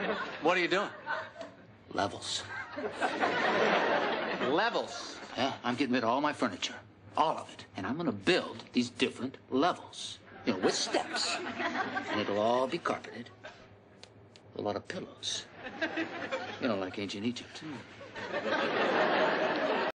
What are you doing? Levels. Levels. Yeah, I'm getting rid of all my furniture. All of it. And I'm going to build these different levels. You know, with steps. And it'll all be carpeted. A lot of pillows. You know, like ancient Egypt.